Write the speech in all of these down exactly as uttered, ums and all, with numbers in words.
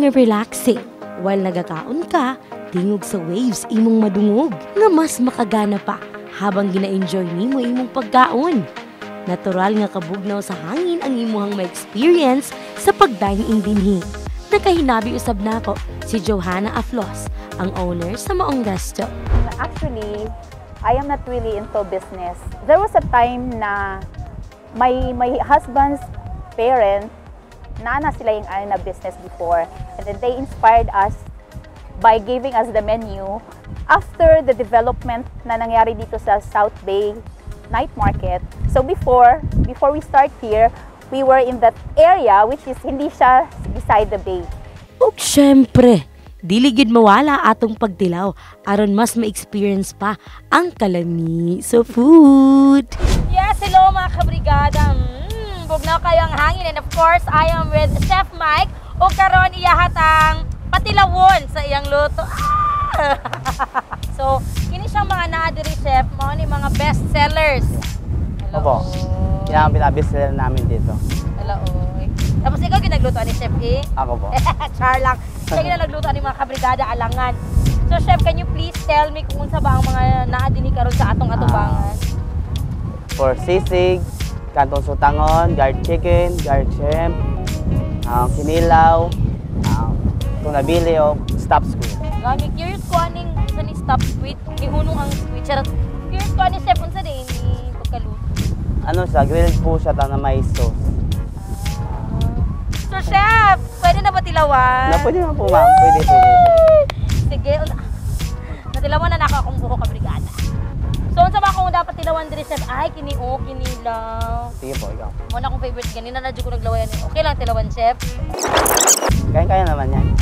nga relaxing. While nagakaon ka, tingog sa waves imong madungog nga mas makagana pa habang gina-enjoy nimo imong pagkaon. Natural nga kabugnaw sa hangin ang imuhang ma-experience sa pagdine-in dinhi. Nakahinabi usab nako si Johanna Aflos, ang owner sa maong resto. Actually, I am not really into business. There was a time na my my husband's parents, nana sila yung ano na business before, and then they inspired us by giving us the menu after the development na nangyari dito sa South Bay night market. So before before we start here, we were in that area which is hindi siya beside the bay. Ug syempre, dili gid mawala atong pagtilaw aron mas ma-experience pa ang kalami sa food. Yes, hello mga kabrigada. Mm, bugnaw kayo ang hangin, and of course, I am with Chef Mike. O karon iyahatang patilawon sa iyang luto. Ah! So, kini siyang mga naa diri, chef, mao ni mga best sellers. Hello. Opo. Yan ang pinabest seller namin dito. Hello. Oy. Tapos ikaw ginagluto ni Chef E? Ako po. Char lang. Siya ginagluto ni mga kabrigada alangan. So, chef, can you please tell me kung unsa ba ang mga naa dinhi karon sa atong atubangan? Uh, For sisig, kantong sutangon, guard chicken, guard shrimp, uh, kinilaw, uh, kung nabili o stop squid. Gani, curious ko aning sa ni stop squid, gihunong ang squid. Charot. Curious ko aning chef, unsa din ni pagkaluto? Ano siya, grilled po siya ta na may sauce. Uh, so chef, pwede na ba tilawan? Na, pwede na po ma'am, pwede, pwede. Sige, natilawan na naka akong buho kabrigada. So, unsa ba kung dapat tilawan diri chef? Ay, kini o, kinilaw. Sige po, ikaw. Muna akong favorite ganina na dyan ko naglawayan. Okay lang tilawan, chef? Kaya-kaya naman yan.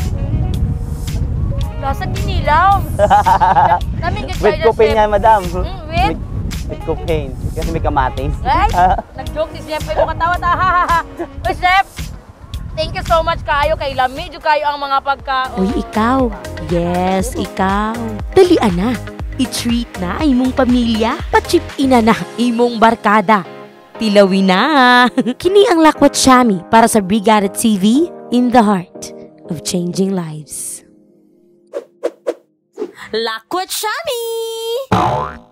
Lasa kinilaw. With copain yan, madam. Mm, with? With copain. Kasi may kamatis. Ay, nag-joke si chef. May katawa ta. Uy, chef, thank you so much kayo. Kay lami, dyan kayo ang mga pagkaon. Uy, ikaw. Yes, ikaw. Dalian na. I-treat na imong pamilya. Pa-chip ina na imong barkada. Tilawin na. Kini ang LAKWATSHAMIE para sa Brigada T V, in the heart of changing lives. LAKWATSHAMIE!